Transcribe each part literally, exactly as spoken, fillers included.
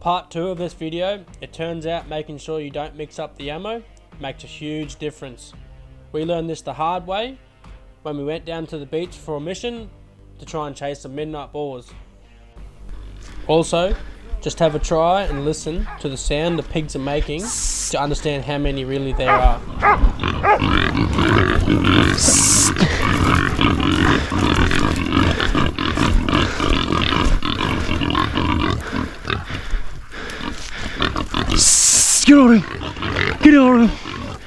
part two of this video, it turns out making sure you don't mix up the ammo makes a huge difference. We learned this the hard way when we went down to the beach for a mission to try and chase some midnight boars. Also, just have a try and listen to the sound the pigs are making to understand how many really there are. Get on him! Get on him!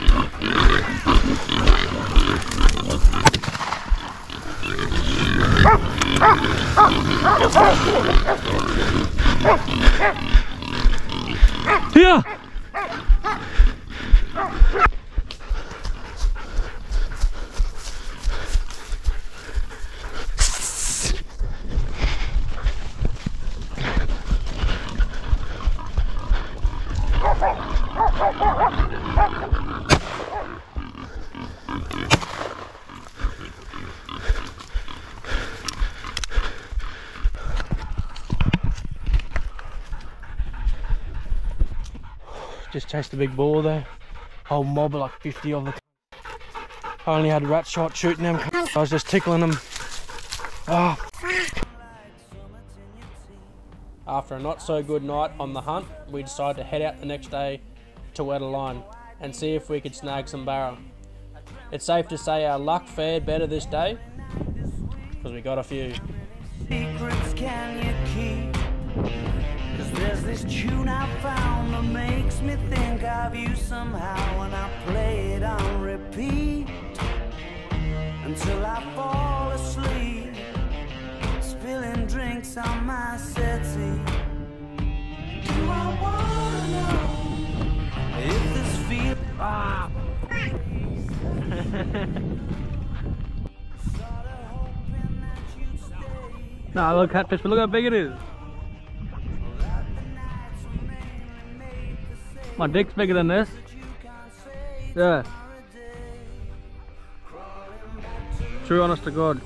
Yeah! Just chased a big boar there. Whole mob of like fifty of them. I only had rat shot shooting them. I was just tickling them. Oh. After a not so good night on the hunt, we decided to head out the next day to wet a line and see if we could snag some barra. It's safe to say our luck fared better this day because we got a few. Secrets can you keep? Cause there's this tune I found that makes me think of you somehow, when I play it on repeat until I fall asleep, spilling drinks on my settee. Do I wanna know if this feels ah. Nah, look catfish, but look how big it is. My dick's bigger than this. Yeah. True, honest to God.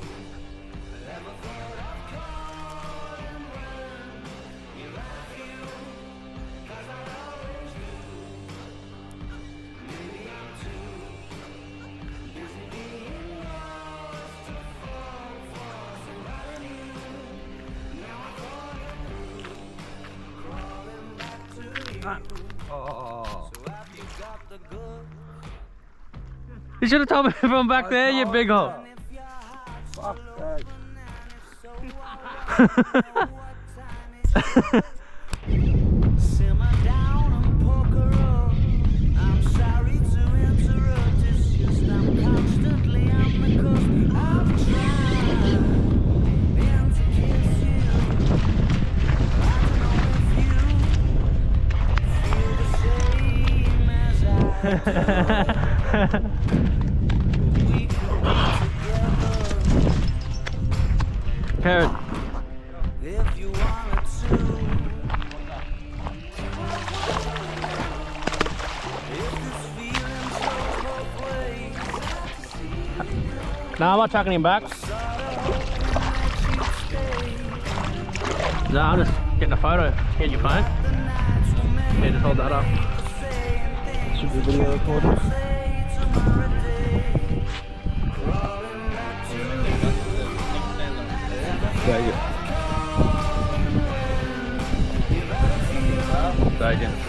Oh. You should have told me from back there, you big hole. Fuck that. Simmer down and poker up. I'm sorry to interrupt. It's just I'm constantly on the cusp. I've tried and to kiss you. I don't know if you feel the same as I do. We could be together Parrot. if you wanted to. If this feeling's goes both ways, No, I'm not chucking him back. No, I'm just getting a photo. Get your phone. Yeah, just hold that up. Should be video recording. Take it. Take it.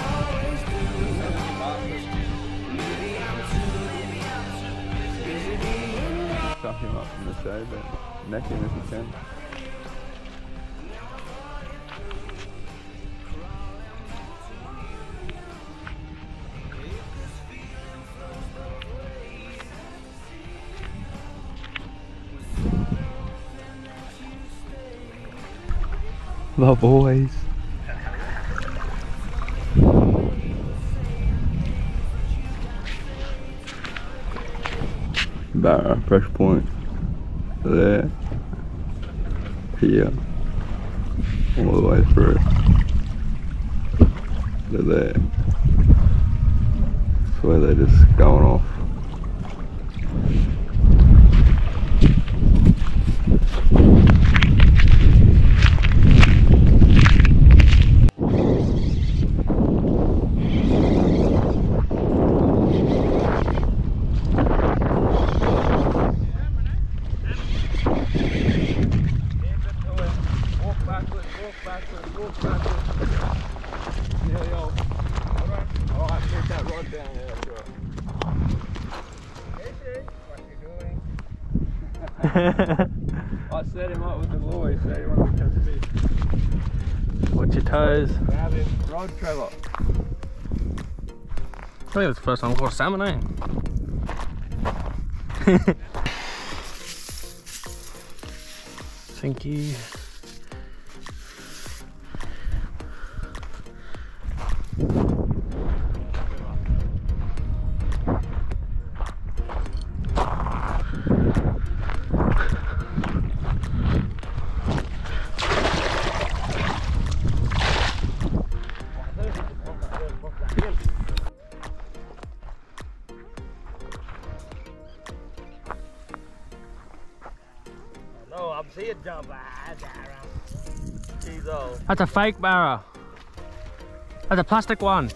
Chuck him up from the side, but neck him if you can. The boys. Barra, pressure point. There. Here. All the way through. To there. That's where they're just going off. I set him up with the lure, he said he wanted to catch a fish. Watch your toes. Grab him. Rod, Trevor. I think it's the first time I've caught a salmon, eh? Thank you. No, I'm seeing jump. She's old. That's a fake barra. That's a plastic one.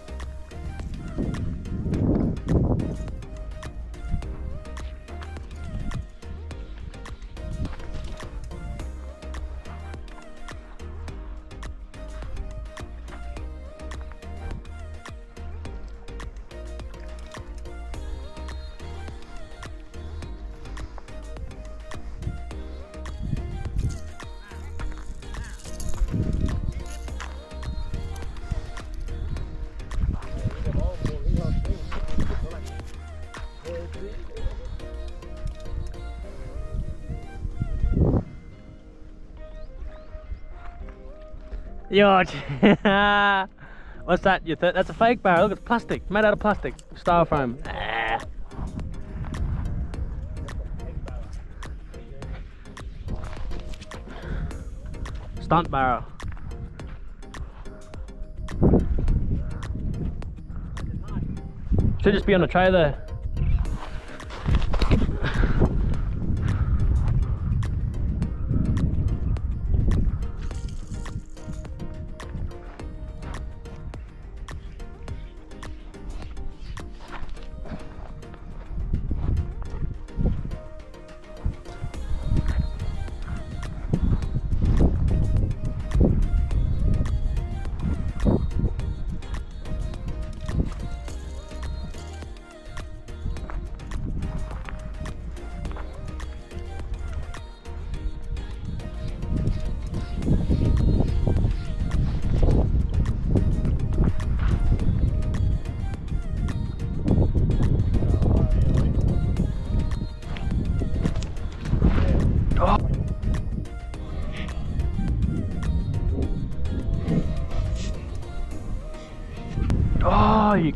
Yo, what's that? You th that's a fake barrel. Look, it's plastic, made out of plastic, styrofoam. Ah. Stunt barrel. Should just be on the tray there. Oh, you.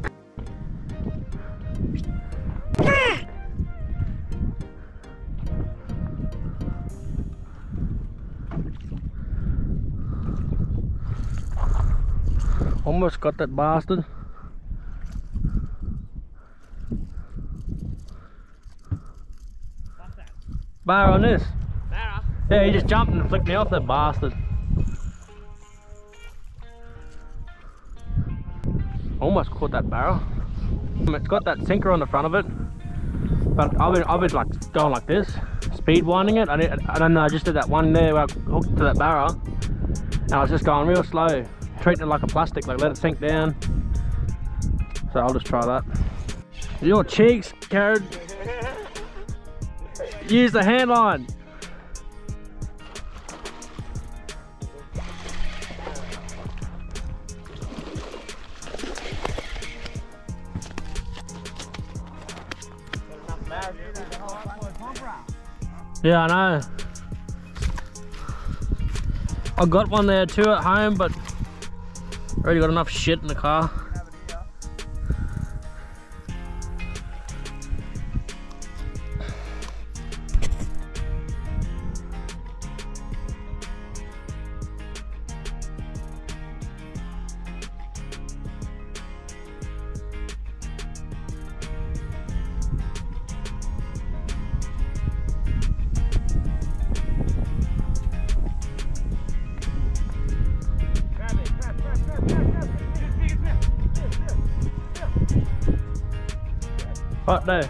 Almost got that bastard. What's that? Bar on this. Barra? Yeah, he just jumped and flicked me off, that bastard. Almost caught that barrel. It's got that sinker on the front of it, but I've been, I've been like going like this, speed winding it. I, did, I don't know, I just did that one there where I hooked to that barrel, and I was just going real slow, treating it like a plastic, like let it sink down. So I'll just try that. Your cheeks, Karen. Use the hand line. Yeah, I know. I got one there too at home, but already got enough shit in the car. What now?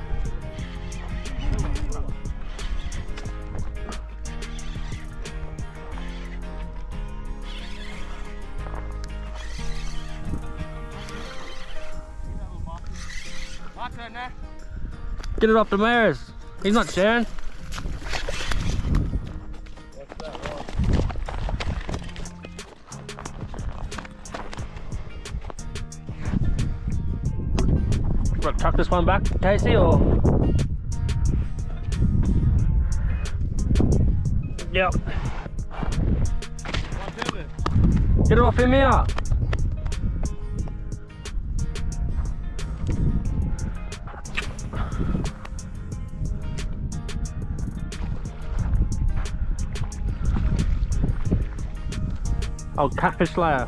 Get it off the mirrors. He's not sharing. What, tuck this one back, Casey, or? Yep. Get it off him here. Oh, catfish slayer.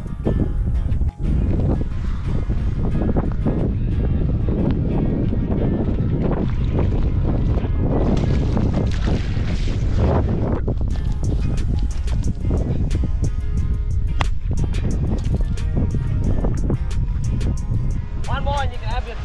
One more and you can have it.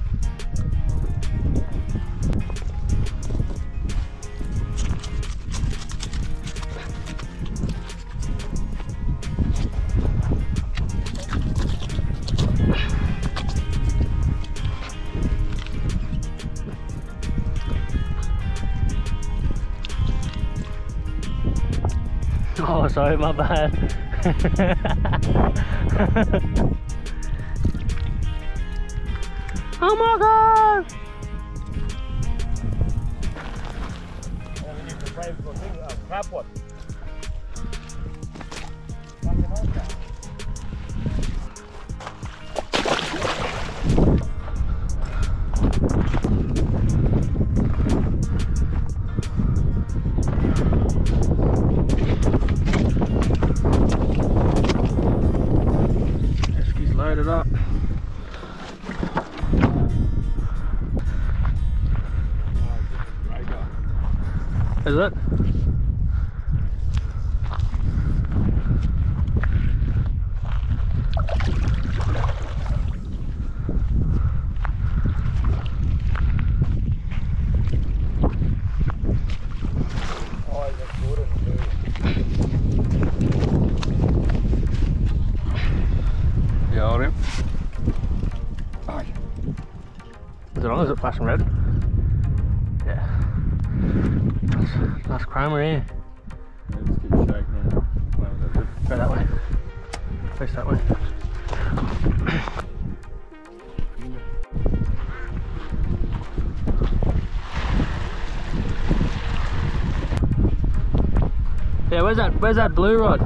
Oh, sorry, my bad. Oh my god! Oh, we need to pray for thing, uh, crab pot. He's loaded up. Is it? Oh, that's good and good. Yeah, hold him. Is it on? Is it flashing red? Yeah. Nice, nice chromer here. Yeah, just keep shaking him. Well, that's it. Go that way. Face that way. Yeah, where's that? Where's that blue rod?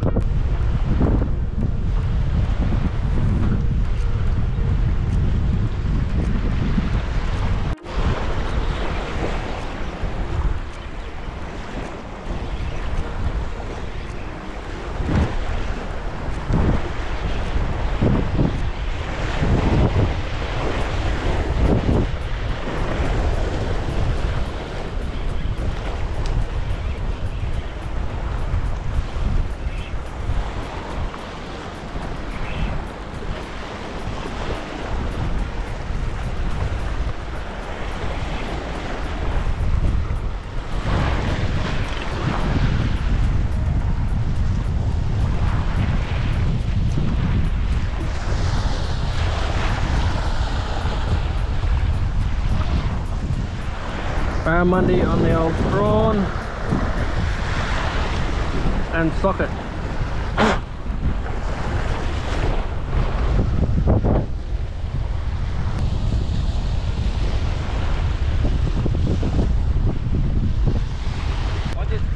Barramundi on the old prawn and socket. Watch it.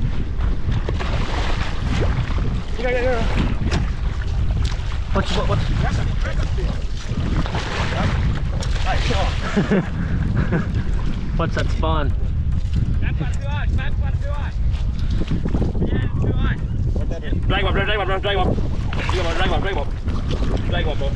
Go, go, go. Watch, watch, watch. What's that spine? Drag one, drag one, drag one. Drag one, drag one. Drag one, bro.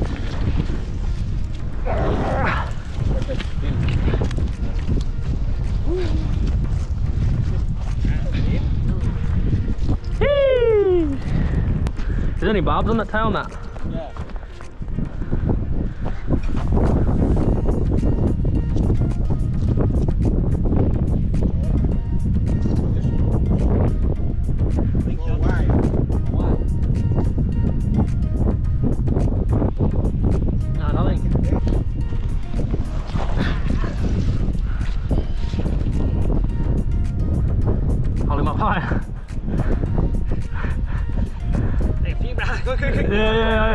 Is there any barbs on that tail? Nut? Yeah. No, nothing. Hold him up high. Hey, few, bro. Go, go, go. Yeah, yeah,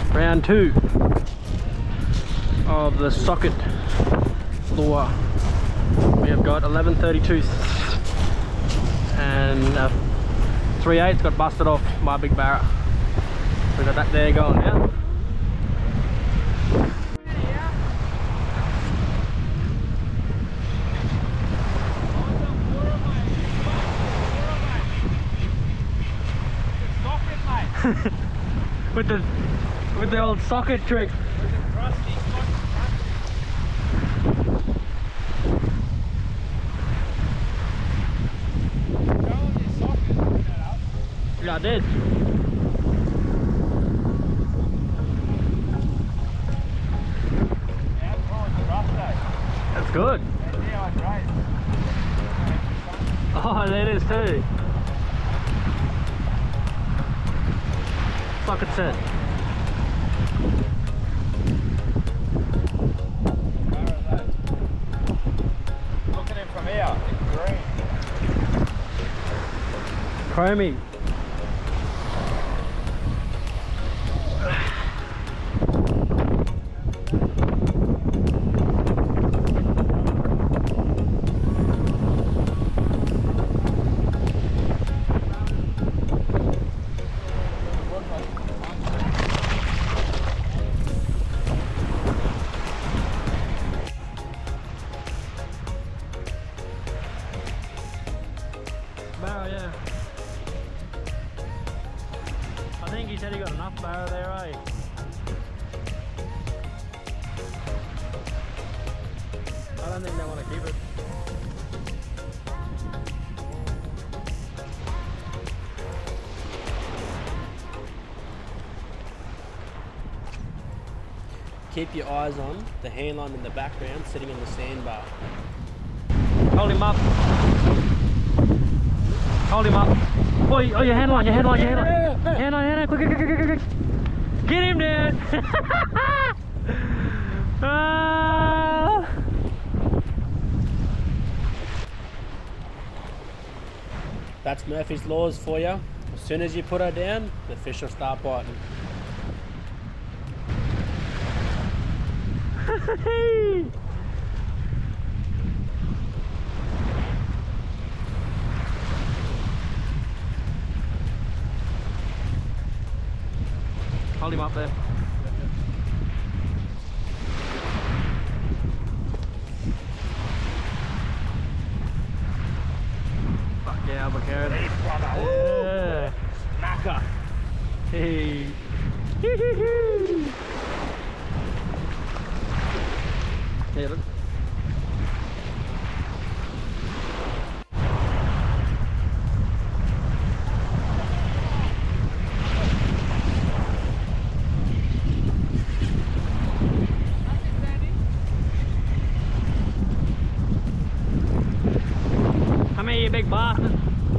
Round two of the socket lure. We have got eleven thirty-two and uh, three eighths got busted off by a big barra. We got that there going now. with the with the old socket trick. Yeah, I did. That's good. Oh, there it is too. Socket set. Look at him from here. It's green. Chromie. Barra, yeah. I think he said he got enough barra there, eh? I don't think they want to keep it. Keep your eyes on the handline in the background sitting in the sandbar. Hold him up. Hold him up. Oh, oh your handline, your handline, your handline. Handline, handline, quick, quick, quick, quick, quick. Get him, Dad. Ah. That's Murphy's Laws for you. As soon as you put her down, the fish will start biting. Hold him up there. Fuck yeah, Albuquerque. Hey, brother. Yeah. Knacker. Hey. Hey, look. Come here, you big bastard.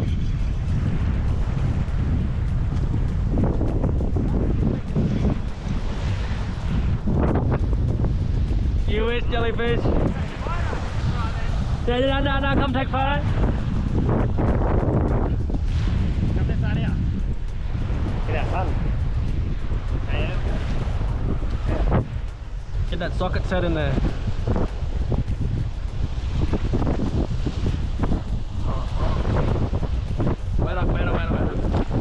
You wish, jellyfish. No, no, no, no, come take photo. Come this side here. Get out, son. Yeah. Get that socket set in there. Wait up, wait up, wait up, wait up.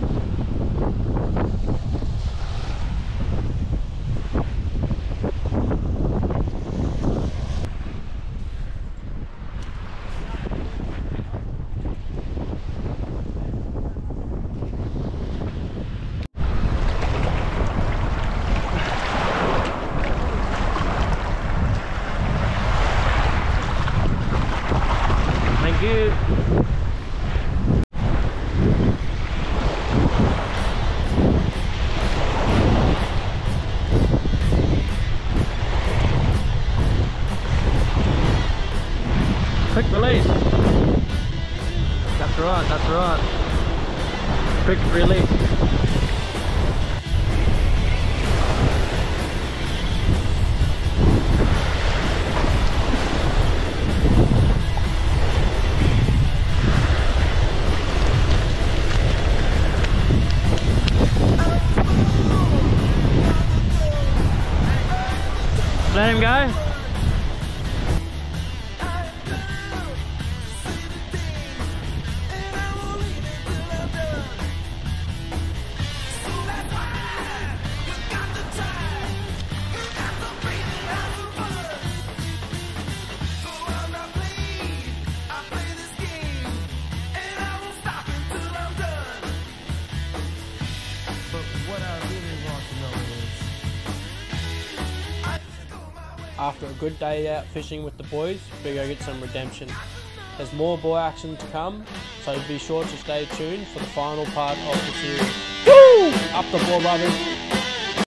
Thank you. Quick release. That's right, that's right. Quick release. Let him go. After a good day out fishing with the boys, we go get some redemption. There's more boy action to come, so be sure to stay tuned for the final part of the series. Woo! Up the Boar Brothers.